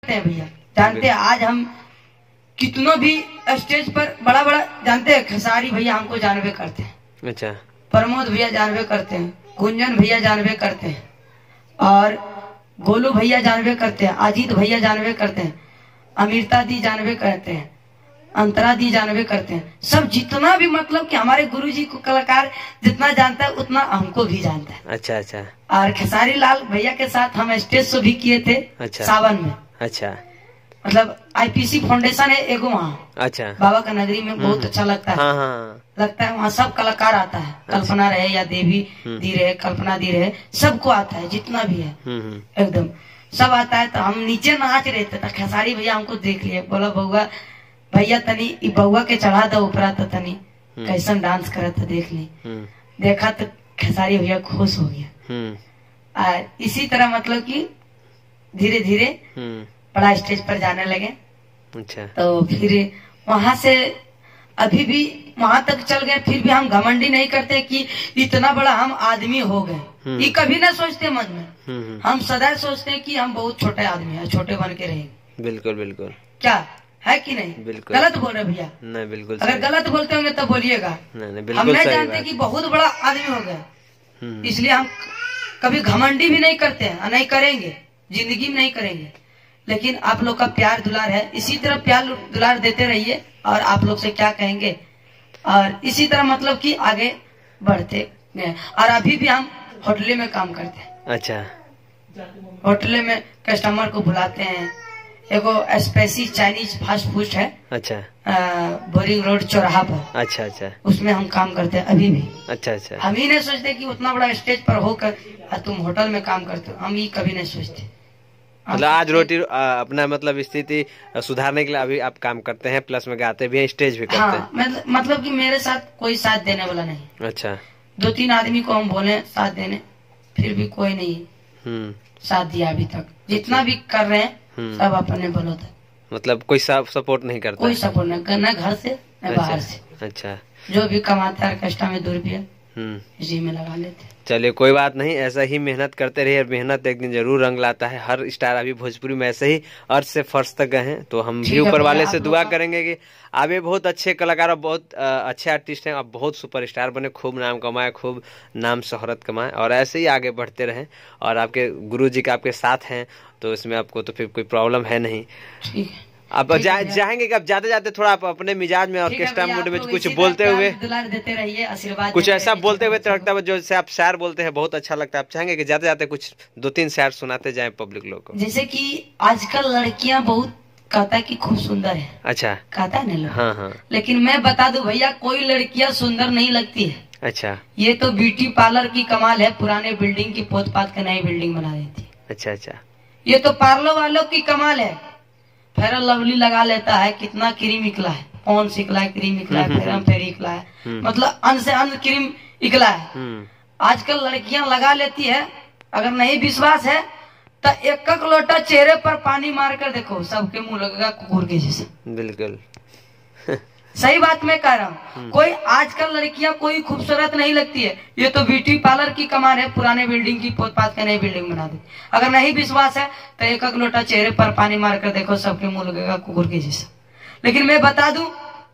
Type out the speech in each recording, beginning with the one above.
हैं भैया, जानते हैं आज हम कितनों भी स्टेज पर बड़ा बड़ा जानते हैं, खेसारी भैया हमको जानवे करते हैं, अच्छा, प्रमोद भैया जानवे करते हैं, गुंजन भैया जानवे करते हैं, और गोलू भैया जानवे करते हैं, अजीत भैया जानवे करते हैं, अमीरता दी जानवे करते हैं, अंतरा दी जानवे करते हैं। सब जितना भी मतलब कि हमारे गुरुजी को कलाकार जितना जानता है उतना हमको भी जानता है। अच्छा अच्छा। और खेसारी लाल भैया के साथ हम स्टेज शो भी किए थे। अच्छा। सावन में। अच्छा। मतलब IPC फाउंडेशन है एगो वहाँ। अच्छा। बाबा का नगरी में बहुत अच्छा लगता है। हाँ हाँ। लगता है वहाँ सब कलाकार आता है। अच्छा। कल्पना रहे या देवी दी रहे, कल्पना दी रहे, सबको आता है जितना भी है एकदम सब आता है। तो हम नीचे नाच रहे थे तो खेसारी भैया हमको देख लिए, बोला बउआ भैया तनी बउआ के चढ़ा दो ऊपरा तो तनी कैसन डांस करे तो देख ली। देखा तो खेसारी भैया खुश हो गया। इसी तरह मतलब कि धीरे धीरे बड़ा स्टेज पर जाने लगे। अच्छा। तो फिर वहां से अभी भी वहां तक चल गए, फिर भी हम घमंडी नहीं करते कि इतना बड़ा हम आदमी हो गए, ये कभी ना सोचते मन में। हम सदा सोचते हैं कि हम बहुत छोटे आदमी हैं, छोटे बन के रहेंगे। बिल्कुल बिल्कुल। क्या है कि नहीं? बिल्कुल। गलत बोल रहे भैया? नहीं बिल्कुल। अगर गलत बोलते होंगे तो बोलिएगा। हम नहीं जानते कि बहुत बड़ा आदमी हो गए, इसलिए हम कभी घमंडी भी नहीं करते हैं, नहीं करेंगे, जिंदगी में नहीं करेंगे। लेकिन आप लोग का प्यार दुलार है, इसी तरह प्यार दुलार देते रहिए। और आप लोग से क्या कहेंगे, और इसी तरह मतलब कि आगे बढ़ते गए। और अभी भी हम होटले में काम करते हैं। अच्छा। होटले में कस्टमर को बुलाते हैं। एगो स्पेसी चाइनीज फास्ट फूड है। अच्छा। बोरिंग रोड चौराहा पर। अच्छा अच्छा। उसमें हम काम करते हैं अभी भी। अच्छा अच्छा। हम ही नहीं सोचते कि उतना बड़ा स्टेज पर होकर तुम होटल में काम करते हो, हम ये कभी नहीं सोचते। मतलब आज रोटी अपना मतलब स्थिति सुधारने के लिए अभी आप काम करते हैं, प्लस में गाते भी हैं, स्टेज भी करते हैं। मतलब कि मेरे साथ कोई साथ देने वाला नहीं। अच्छा। 2-3 आदमी को हम बोले साथ देने, फिर भी कोई नहीं साथ दिया अभी तक। जितना भी कर रहे हैं सब अपने बलों तक। मतलब कोई सपोर्ट नहीं करता? कोई सपोर्ट नहीं, न घर से न बाहर से। अच्छा। जो भी कमाता है कष्ट में 2 रुपया इसी में लगा लेते। चलिए कोई बात नहीं, ऐसा ही मेहनत करते रहिए, मेहनत एक दिन जरूर रंग लाता है। हर स्टार अभी भोजपुरी में ऐसे ही अर्थ से फर्श तक गए हैं, तो हम भी ऊपर वाले से दुआ करेंगे कि आगे बहुत अच्छे कलाकार और बहुत अच्छे आर्टिस्ट हैं, अब बहुत सुपरस्टार बने, खूब नाम कमाए, खूब नाम शोहरत कमाए, और ऐसे ही आगे बढ़ते रहें। और आपके गुरुजी का आपके साथ हैं, तो इसमें आपको तो फिर कोई प्रॉब्लम है नहीं। ठीक है। आप जाएंगे कि आप जाते जाते थोड़ा आप अपने मिजाज में ऑर्केस्ट्रा मूड में कुछ बोलते हुए देते रहिए, आशीर्वाद कुछ ऐसा बोलते हुए तो लगता है जो आप शायर बोलते हैं बहुत अच्छा लगता है, आप चाहेंगे कि जाते जाते कुछ 2-3 शायर सुनाते जाएं पब्लिक लोग को? जैसे कि आजकल लड़कियां बहुत कहता है कि खूब सुंदर है। अच्छा। कहता है ना? हाँ हाँ। लेकिन मैं बता दूं भैया, कोई लड़कियां सुंदर नहीं लगती है। अच्छा। ये तो ब्यूटी पार्लर की कमाल है, पुराने बिल्डिंग की पोत पात के नई बिल्डिंग बना देती। अच्छा अच्छा। ये तो पार्लर वालों की कमाल है, फेयर लवली लगा लेता है, कितना क्रीम निकला है, पॉन्स निकला है, क्रीम निकला है, फेरम फेरी निकला है, मतलब अन से अन क्रीम निकला है। आजकल लड़कियां लगा लेती है। अगर नहीं विश्वास है तो 1 लोटा चेहरे पर पानी मार कर देखो, सबके मुंह लगेगा कुकुर के जैसे। बिल्कुल सही बात मैं कह रहा हूँ। कोई आजकल लड़कियां कोई खूबसूरत नहीं लगती है, ये तो ब्यूटी पार्लर की कमाल है, पुराने बिल्डिंग की पोत पात के नई बिल्डिंग बना दी। अगर नहीं विश्वास है तो 1 लोटा चेहरे पर पानी मार कर देखो, सबके मुंह लगेगा कुकुर के जैसा। लेकिन मैं बता दूं,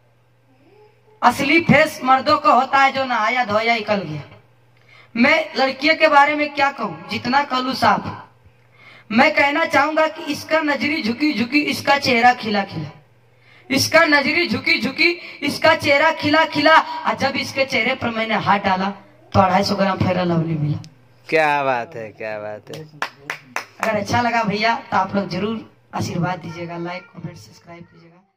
असली फेस मर्दों का होता है जो नहाया धोया निकल गया। मैं लड़कियों के बारे में क्या कहूँ, जितना कहूँ साफ। मैं कहना चाहूंगा कि इसका नजरी झुकी झुकी, इसका चेहरा खिला खिला, इसका नजरी झुकी झुकी, इसका चेहरा खिला खिला। और जब इसके चेहरे पर मैंने हाथ डाला तो 250 ग्राम फेयर लवली मिला। क्या बात है, क्या बात है। अगर अच्छा लगा भैया तो आप लोग जरूर आशीर्वाद दीजिएगा, लाइक कमेंट सब्सक्राइब कीजिएगा।